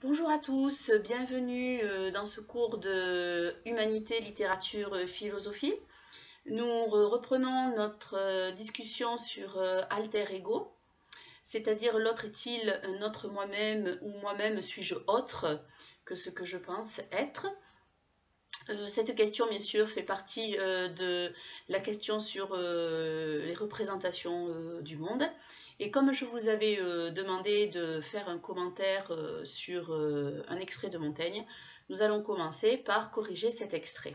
Bonjour à tous, bienvenue dans ce cours de Humanité, Littérature, Philosophie. Nous reprenons notre discussion sur alter ego, c'est-à-dire l'autre est-il un autre moi-même ou moi-même suis-je autre que ce que je pense être. Cette question, bien sûr, fait partie de la question sur les représentations du monde. Et comme je vous avais demandé de faire un commentaire sur un extrait de Montaigne, nous allons commencer par corriger cet extrait.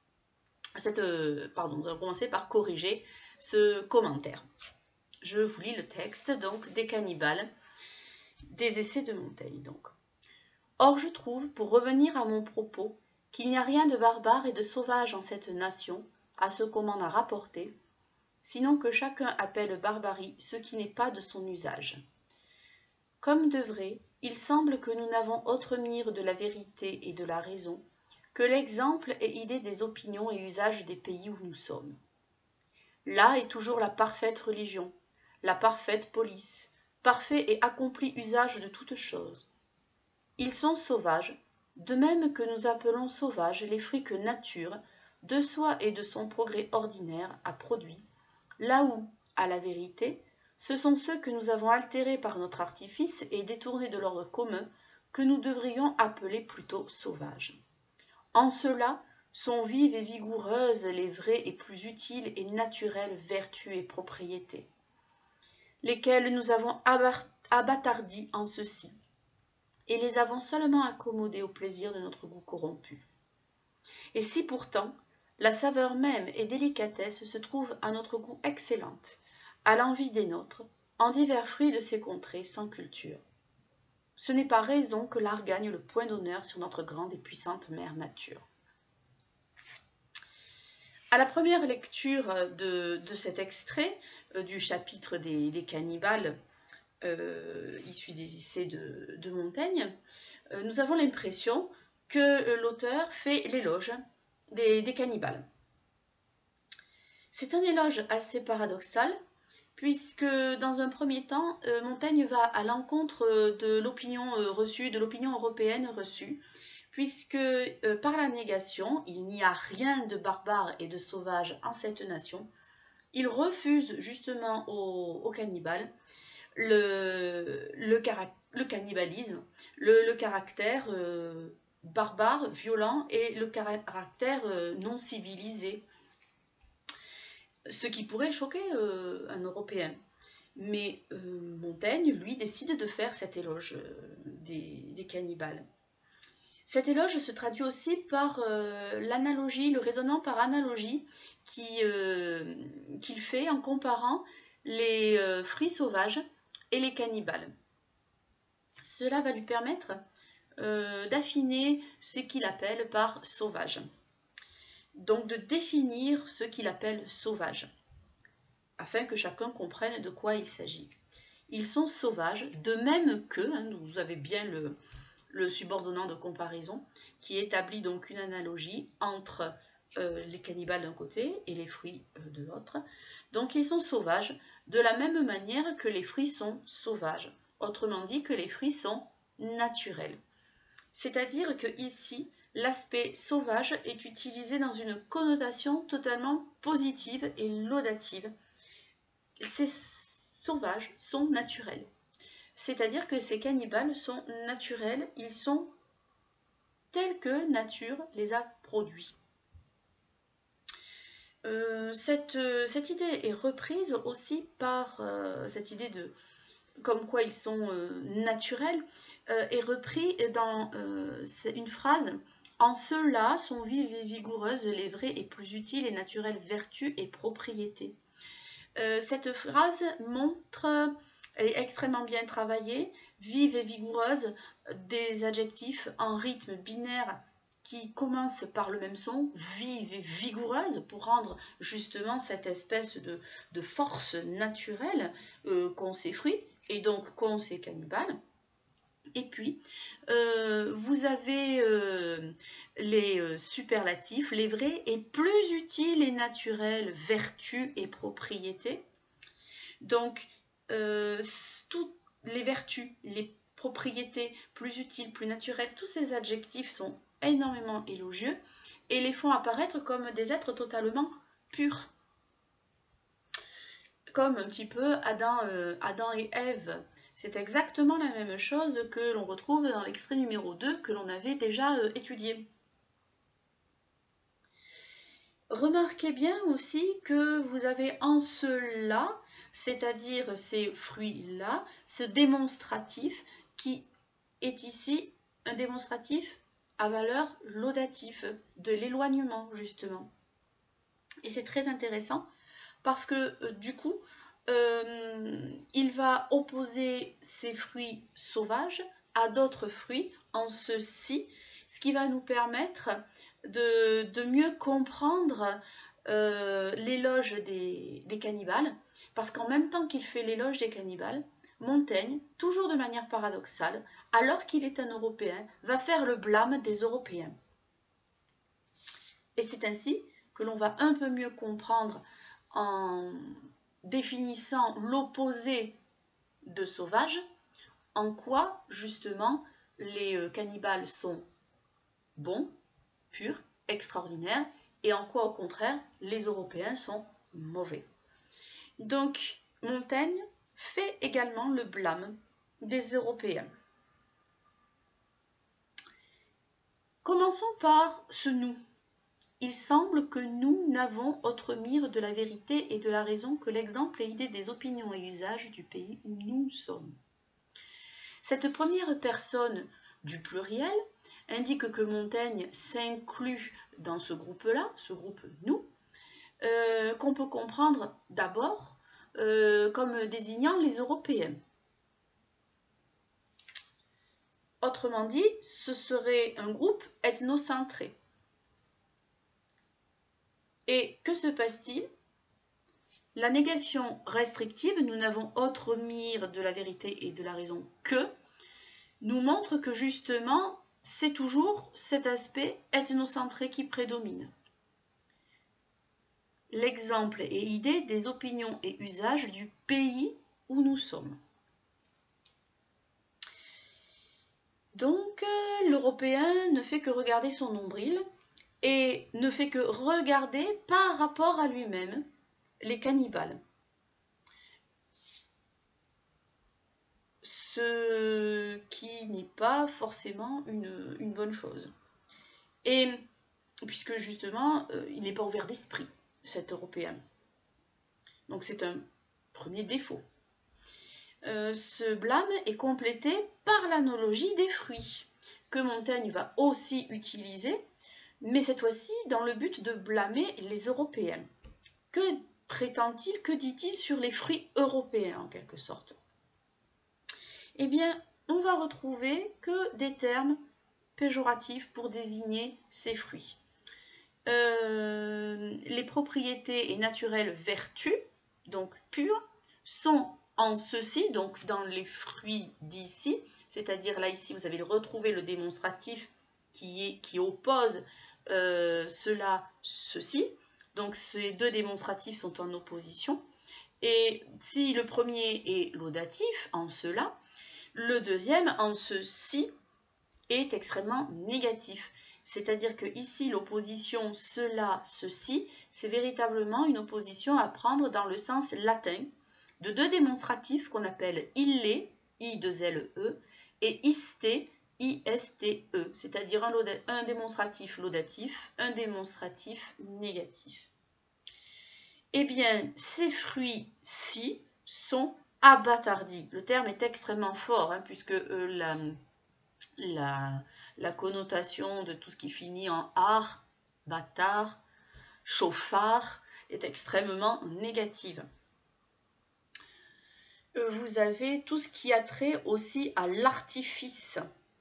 Nous allons commencer par corriger ce commentaire. Je vous lis le texte, donc, des cannibales, des essais de Montaigne. Donc. Or, je trouve, pour revenir à mon propos, qu'il n'y a rien de barbare et de sauvage en cette nation, à ce qu'on m'en a rapporté, sinon que chacun appelle barbarie ce qui n'est pas de son usage. Comme de vrai, il semble que nous n'avons autre mire de la vérité et de la raison que l'exemple et idée des opinions et usages des pays où nous sommes. Là est toujours la parfaite religion, la parfaite police, parfait et accompli usage de toutes choses. Ils sont sauvages, de même que nous appelons sauvages les fruits que nature, de soi et de son progrès ordinaire, a produits, là où, à la vérité, ce sont ceux que nous avons altérés par notre artifice et détournés de l'ordre commun que nous devrions appeler plutôt sauvages. En cela sont vives et vigoureuses les vraies et plus utiles et naturelles vertus et propriétés, lesquelles nous avons abattardis en ceci, et les avons seulement accommodés au plaisir de notre goût corrompu. Et si pourtant la saveur même et délicatesse se trouvent à notre goût excellente, à l'envie des nôtres, en divers fruits de ces contrées sans culture, ce n'est pas raison que l'art gagne le point d'honneur sur notre grande et puissante mère nature. À la première lecture de cet extrait du chapitre des cannibales, issu des essais de Montaigne, nous avons l'impression que l'auteur fait l'éloge des cannibales. C'est un éloge assez paradoxal, puisque dans un premier temps, Montaigne va à l'encontre de l'opinion reçue, de l'opinion européenne reçue, puisque par la négation, il n'y a rien de barbare et de sauvage en cette nation. Il refuse justement aux cannibales le cannibalisme, le caractère barbare, violent et le caractère non civilisé, ce qui pourrait choquer un Européen. Mais Montaigne, lui, décide de faire cet éloge des cannibales. Cet éloge se traduit aussi par l'analogie, le raisonnement par analogie qu'il fait en comparant les fruits sauvages et les cannibales. Cela va lui permettre d'affiner ce qu'il appelle par sauvage. Donc de définir ce qu'il appelle sauvage, afin que chacun comprenne de quoi il s'agit. Ils sont sauvages, de même que, vous avez bien le subordonnant de comparaison, qui établit donc une analogie entre les cannibales d'un côté et les fruits de l'autre. Donc ils sont sauvages de la même manière que les fruits sont sauvages, autrement dit que les fruits sont naturels. C'est-à-dire que ici, l'aspect sauvage est utilisé dans une connotation totalement positive et laudative. Ces sauvages sont naturels. C'est-à-dire que ces cannibales sont naturels, ils sont tels que nature les a produits. Cette idée est reprise aussi par cette idée de comme quoi ils sont naturels, est repris dans une phrase « En cela sont vives et vigoureuses les vraies et plus utiles et naturelles vertus et propriétés ». Cette phrase montre, elle est extrêmement bien travaillée, vive et vigoureuse, des adjectifs en rythme binaire qui commencent par le même son, vive et vigoureuse, pour rendre justement cette espèce de force naturelle qu'ont ces fruits, et donc qu'ont ces cannibales. Et puis, vous avez les superlatifs, les vrais et plus utiles et naturels vertus et propriétés. Donc, toutes les vertus, les propriétés, plus utiles, plus naturelles, tous ces adjectifs sont énormément élogieux et les font apparaître comme des êtres totalement purs. Comme un petit peu Adam et Ève. C'est exactement la même chose que l'on retrouve dans l'extrait numéro 2 que l'on avait déjà étudié. Remarquez bien aussi que vous avez en cela, c'est-à-dire ces fruits-là, ce démonstratif qui est ici un démonstratif à valeur laudative, de l'éloignement justement. Et c'est très intéressant parce que du coup, il va opposer ces fruits sauvages à d'autres fruits en ceci, ce qui va nous permettre de mieux comprendre l'éloge des cannibales, parce qu'en même temps qu'il fait l'éloge des cannibales, Montaigne, toujours de manière paradoxale, alors qu'il est un Européen, va faire le blâme des Européens. Et c'est ainsi que l'on va un peu mieux comprendre en définissant l'opposé de sauvage, en quoi justement les cannibales sont bons, purs, extraordinaires, et en quoi au contraire les Européens sont mauvais. Donc Montaigne fait également le blâme des Européens. Commençons par ce nous. Il semble que nous n'avons autre mire de la vérité et de la raison que l'exemple et idée des opinions et usages du pays où nous sommes. Cette première personne du pluriel indique que Montaigne s'inclut dans ce groupe-là, ce groupe nous, qu'on peut comprendre d'abord comme désignant les Européens. Autrement dit, ce serait un groupe ethnocentré. Et que se passe-t-il? La négation restrictive, nous n'avons autre mire de la vérité et de la raison que, nous montre que justement, c'est toujours cet aspect ethnocentré qui prédomine. L'exemple et idée des opinions et usages du pays où nous sommes. Donc, l'Européen ne fait que regarder son nombril et ne fait que regarder par rapport à lui-même les cannibales. Ce qui n'est pas forcément une bonne chose. Et puisque justement, il n'est pas ouvert d'esprit, cet Européen. Donc c'est un premier défaut. Ce blâme est complété par l'analogie des fruits, que Montaigne va aussi utiliser, mais cette fois-ci dans le but de blâmer les Européens. Que prétend-il, que dit-il sur les fruits européens en quelque sorte? Eh bien, on va retrouver que des termes péjoratifs pour désigner ces fruits. Les propriétés et naturelles vertus, donc pures, sont en ceci, donc dans les fruits d'ici, c'est-à-dire là ici vous avez retrouvé le démonstratif qui oppose cela, ceci. Donc ces deux démonstratifs sont en opposition. Et si le premier est laudatif en cela, le deuxième en ceci est extrêmement négatif. C'est-à-dire que ici l'opposition cela, ceci, c'est véritablement une opposition à prendre dans le sens latin de deux démonstratifs qu'on appelle ille, I2LE, et iste, ISTE, c'est-à-dire un démonstratif laudatif, un démonstratif négatif. Eh bien, ces fruits-ci sont abattardis. Le terme est extrêmement fort, hein, puisque la connotation de tout ce qui finit en art, bâtard, chauffard, est extrêmement négative. Vous avez tout ce qui a trait aussi à l'artifice.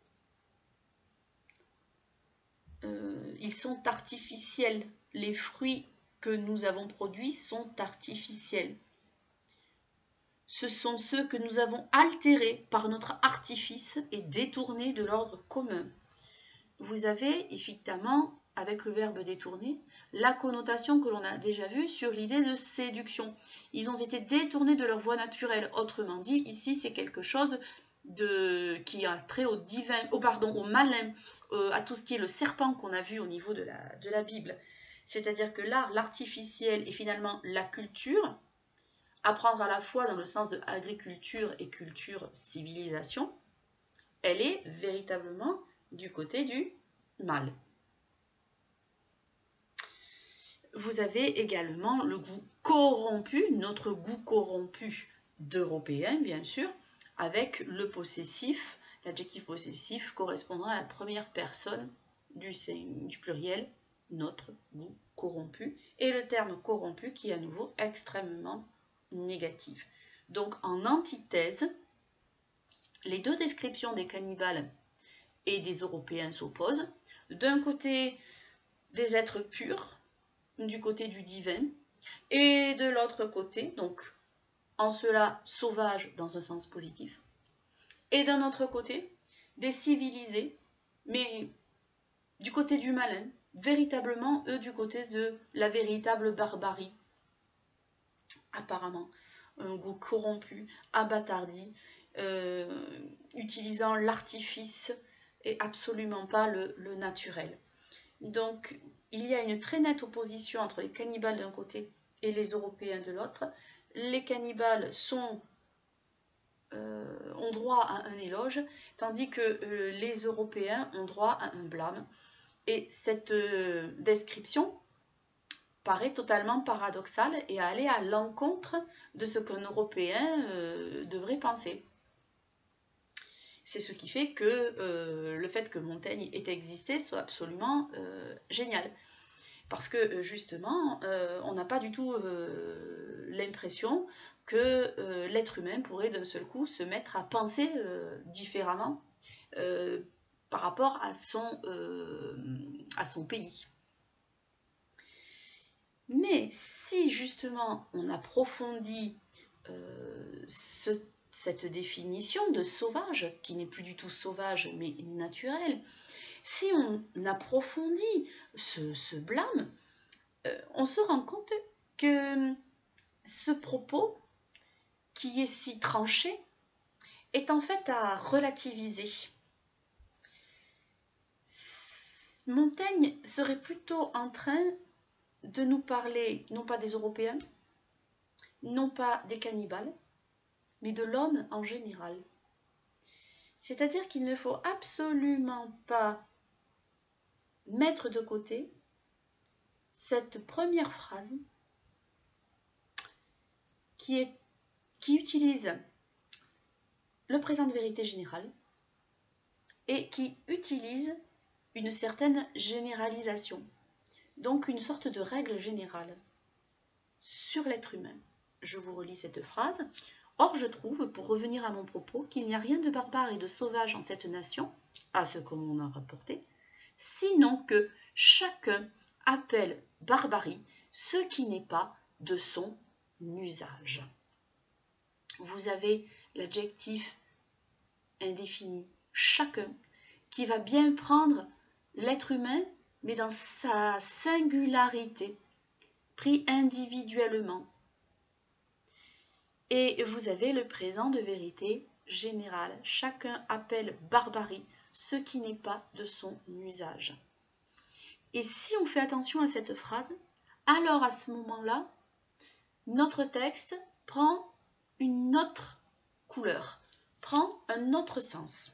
Ils sont artificiels. Les fruits que nous avons produits sont artificiels. Ce sont ceux que nous avons altérés par notre artifice et détournés de l'ordre commun. Vous avez évidemment, avec le verbe détourner, la connotation que l'on a déjà vue sur l'idée de séduction. Ils ont été détournés de leur voie naturelle. Autrement dit, ici c'est quelque chose qui a trait au divin, au malin, à tout ce qui est le serpent qu'on a vu au niveau de la Bible. C'est-à-dire que l'art, l'artificiel et finalement la culture, apprendre à la fois dans le sens de agriculture et culture civilisation, elle est véritablement du côté du mal. Vous avez également le goût corrompu, notre goût corrompu d'européen, bien sûr, avec le possessif, l'adjectif possessif correspondant à la première personne du pluriel, notre goût corrompu, et le terme corrompu qui est à nouveau extrêmement négatif. Donc en antithèse, les deux descriptions des cannibales et des Européens s'opposent. D'un côté, des êtres purs, du côté du divin, et de l'autre côté, donc en cela sauvages dans un sens positif, et d'un autre côté, des civilisés, mais du côté du malin, véritablement eux du côté de la véritable barbarie, apparemment, un goût corrompu, abattardi, utilisant l'artifice et absolument pas le naturel. Donc, il y a une très nette opposition entre les cannibales d'un côté et les Européens de l'autre. Les cannibales ont droit à un éloge, tandis que les Européens ont droit à un blâme. Et cette description paraît totalement paradoxale et aller à l'encontre de ce qu'un Européen devrait penser. C'est ce qui fait que le fait que Montaigne ait existé soit absolument génial. Parce que justement, on n'a pas du tout l'impression que l'être humain pourrait d'un seul coup se mettre à penser différemment par rapport à son pays. Mais si justement on approfondit cette définition de sauvage, qui n'est plus du tout sauvage mais naturel, si on approfondit ce blâme, on se rend compte que ce propos, qui est si tranché, est en fait à relativiser. Montaigne serait plutôt en train de nous parler, non pas des Européens, non pas des cannibales, mais de l'homme en général. C'est-à-dire qu'il ne faut absolument pas mettre de côté cette première phrase qui utilise le présent de vérité générale et qui utilise une certaine généralisation, donc une sorte de règle générale sur l'être humain. Je vous relis cette phrase. Or, je trouve, pour revenir à mon propos, qu'il n'y a rien de barbare et de sauvage en cette nation, à ce qu'on m'en a rapporté, sinon que chacun appelle barbarie ce qui n'est pas de son usage. Vous avez l'adjectif indéfini, chacun, qui va bien prendre l'être humain, mais dans sa singularité, pris individuellement. Et vous avez le présent de vérité générale. Chacun appelle barbarie ce qui n'est pas de son usage. Et si on fait attention à cette phrase, alors à ce moment-là, notre texte prend une autre couleur, prend un autre sens.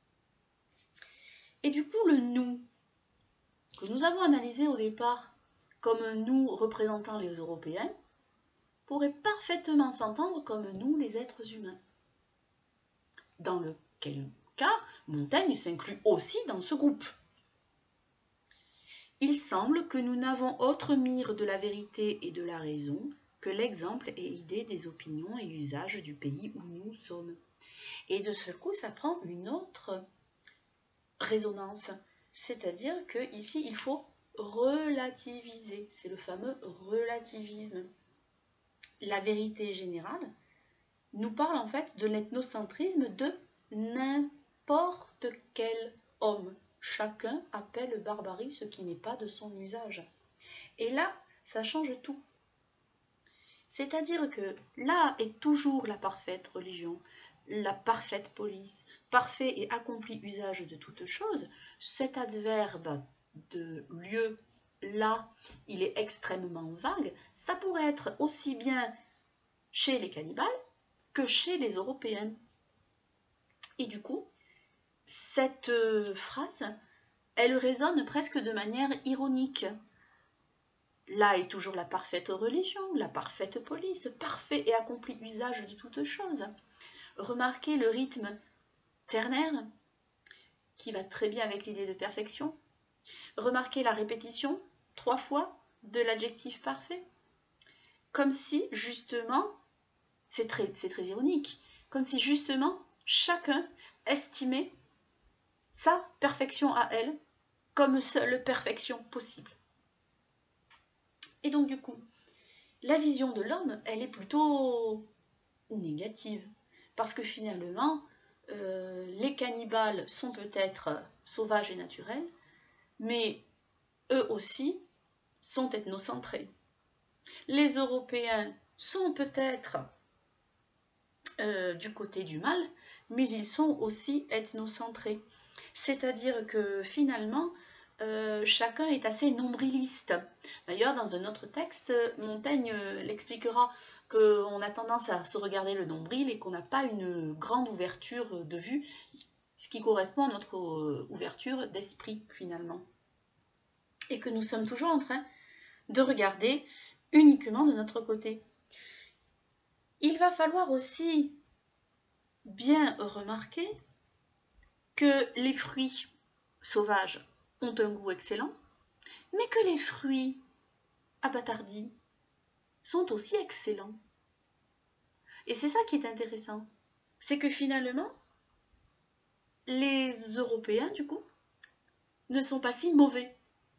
Et du coup, le nous, que nous avons analysé au départ comme un nous représentant les Européens, pourrait parfaitement s'entendre comme nous, les êtres humains. Dans lequel cas, Montaigne s'inclut aussi dans ce groupe. Il semble que nous n'avons autre mire de la vérité et de la raison que l'exemple et idée des opinions et usages du pays où nous sommes. Et de ce coup, ça prend une autre résonance. C'est-à-dire qu'ici, il faut relativiser. C'est le fameux relativisme. La vérité générale nous parle en fait de l'ethnocentrisme de n'importe quel homme. Chacun appelle barbarie ce qui n'est pas de son usage. Et là, ça change tout. C'est-à-dire que là est toujours la parfaite religion. la parfaite police, parfait et accompli usage de toute chose, cet adverbe de lieu, là, il est extrêmement vague. Ça pourrait être aussi bien chez les cannibales que chez les Européens. Et du coup, cette phrase, elle résonne presque de manière ironique. Là est toujours la parfaite religion, la parfaite police, parfait et accompli usage de toute chose. Remarquez le rythme ternaire qui va très bien avec l'idée de perfection. Remarquez la répétition 3 fois de l'adjectif parfait. Comme si justement, c'est très ironique, comme si justement chacun estimait sa perfection à elle comme seule perfection possible. Et donc du coup, la vision de l'homme, elle est plutôt négative. Parce que finalement, les cannibales sont peut-être sauvages et naturels, mais eux aussi sont ethnocentrés. Les Européens sont peut-être du côté du mal, mais ils sont aussi ethnocentrés. C'est-à-dire que finalement, chacun est assez nombriliste. D'ailleurs, dans un autre texte, Montaigne l'expliquera qu'on a tendance à se regarder le nombril et qu'on n'a pas une grande ouverture de vue, ce qui correspond à notre ouverture d'esprit finalement. Et que nous sommes toujours en train de regarder uniquement de notre côté. Il va falloir aussi bien remarquer que les fruits sauvages ont un goût excellent, mais que les fruits abattardis sont aussi excellents. Et c'est ça qui est intéressant, c'est que finalement, les Européens, du coup, ne sont pas si mauvais.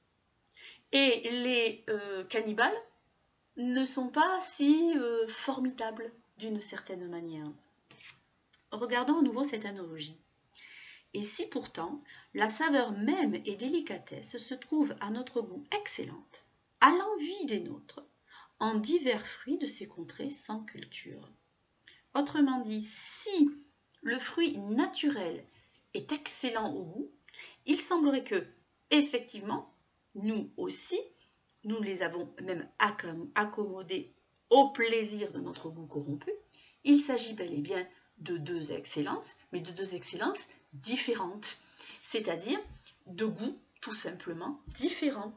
Et les cannibales ne sont pas si formidables d'une certaine manière. Regardons à nouveau cette analogie. Et si pourtant la saveur même et délicatesse se trouve à notre goût excellente, à l'envi des nôtres, en divers fruits de ces contrées sans culture. Autrement dit, si le fruit naturel est excellent au goût, il semblerait que, effectivement, nous aussi, nous les avons même accommodés au plaisir de notre goût corrompu. Il s'agit bel et bien de deux excellences, mais de deux excellences différentes, c'est-à-dire de goûts tout simplement différents.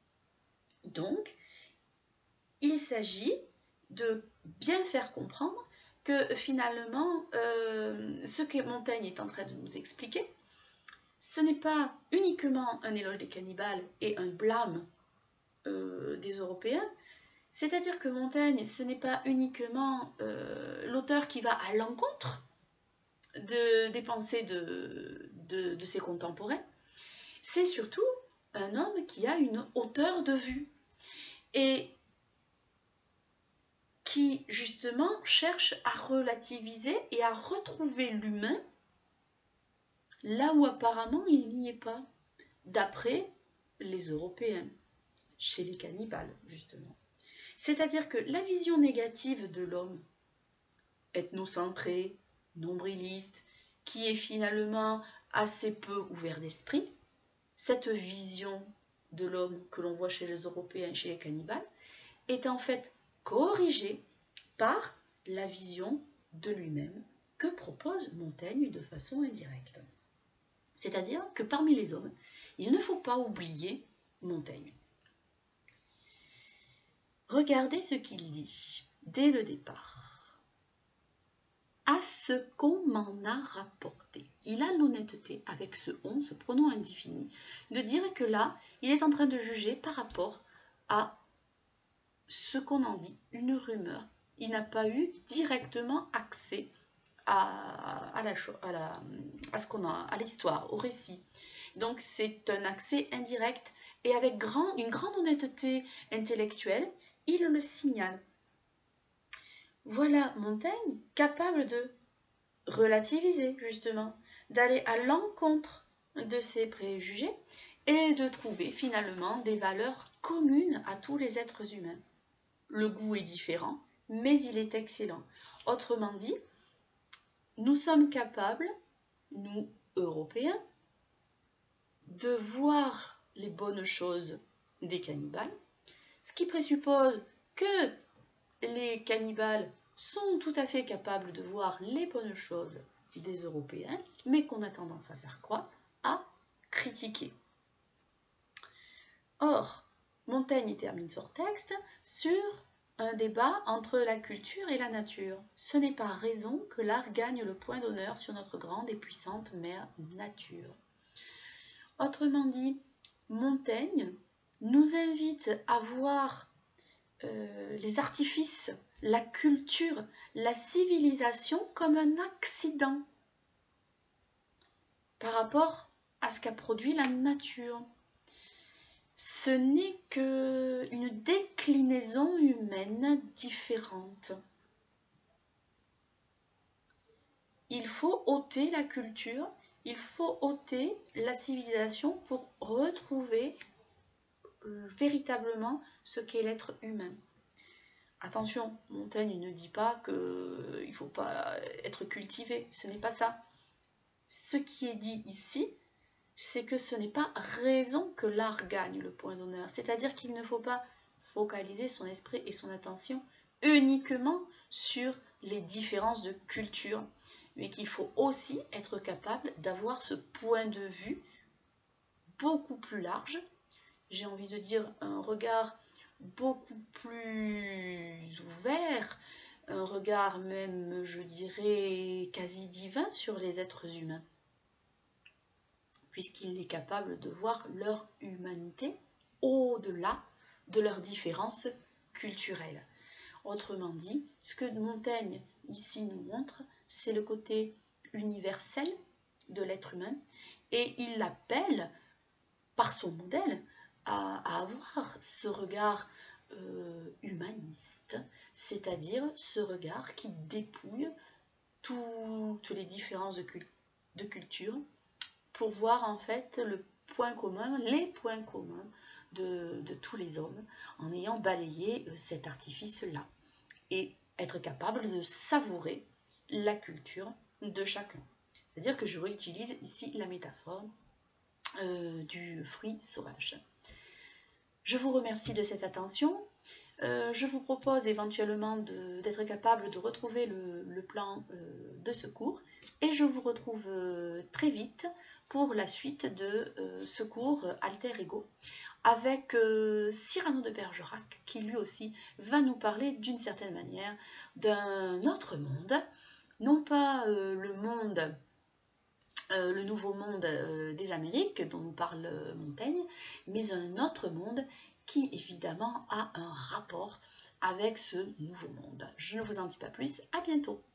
Donc, il s'agit de bien faire comprendre que finalement, ce que Montaigne est en train de nous expliquer, ce n'est pas uniquement un éloge des cannibales et un blâme des Européens, c'est-à-dire que Montaigne, ce n'est pas uniquement l'auteur qui va à l'encontre des pensées de ses contemporains, c'est surtout un homme qui a une hauteur de vue et qui justement cherche à relativiser et à retrouver l'humain là où apparemment il n'y est pas, d'après les Européens, chez les cannibales justement. C'est-à-dire que la vision négative de l'homme, ethnocentré, nombriliste, qui est finalement assez peu ouvert d'esprit, cette vision de l'homme que l'on voit chez les Européens et chez les cannibales, est en fait corrigée par la vision de lui-même que propose Montaigne de façon indirecte. C'est-à-dire que parmi les hommes, il ne faut pas oublier Montaigne. Regardez ce qu'il dit dès le départ. À ce qu'on m'en a rapporté. Il a l'honnêteté, avec ce on, ce pronom indéfini, de dire que là, il est en train de juger par rapport à ce qu'on en dit, une rumeur. Il n'a pas eu directement accès à l'histoire, au récit. Donc c'est un accès indirect et avec une grande honnêteté intellectuelle, il le signale. Voilà Montaigne capable de relativiser justement, d'aller à l'encontre de ses préjugés et de trouver finalement des valeurs communes à tous les êtres humains. Le goût est différent, mais il est excellent. Autrement dit, nous sommes capables, nous, Européens, de voir les bonnes choses des cannibales, ce qui présuppose que les cannibales sont tout à fait capables de voir les bonnes choses des Européens, mais qu'on a tendance à faire quoi? À critiquer. Or, Montaigne termine son texte sur un débat entre la culture et la nature. Ce n'est pas raison que l'art gagne le point d'honneur sur notre grande et puissante mère nature. Autrement dit, Montaigne nous invite à voir les artifices, la culture, la civilisation comme un accident par rapport à ce qu'a produit la nature. Ce n'est qu'une déclinaison humaine différente. Il faut ôter la culture, il faut ôter la civilisation pour retrouver véritablement ce qu'est l'être humain. Attention, Montaigne ne dit pas qu'il ne faut pas être cultivé, ce n'est pas ça. Ce qui est dit ici, c'est que ce n'est pas raison que l'art gagne le point d'honneur. C'est-à-dire qu'il ne faut pas focaliser son esprit et son attention uniquement sur les différences de culture, mais qu'il faut aussi être capable d'avoir ce point de vue beaucoup plus large, j'ai envie de dire un regard beaucoup plus ouvert, un regard même, je dirais, quasi divin sur les êtres humains, puisqu'il est capable de voir leur humanité au-delà de leurs différences culturelles. Autrement dit, ce que Montaigne ici nous montre, c'est le côté universel de l'être humain, et il l'appelle, par son modèle, à avoir ce regard humaniste, c'est-à-dire ce regard qui dépouille toutes les différences de culture pour voir en fait le point commun, les points communs de tous les hommes en ayant balayé cet artifice-là et être capable de savourer la culture de chacun. C'est-à-dire que je réutilise ici la métaphore du fruit sauvage. Je vous remercie de cette attention. Je vous propose éventuellement d'être capable de retrouver le plan de ce cours et je vous retrouve très vite pour la suite de ce cours Alter Ego avec Cyrano de Bergerac qui lui aussi va nous parler d'une certaine manière d'un autre monde, non pas le monde le nouveau monde des Amériques dont nous parle Montaigne, mais un autre monde qui évidemment a un rapport avec ce nouveau monde. Je ne vous en dis pas plus, à bientôt.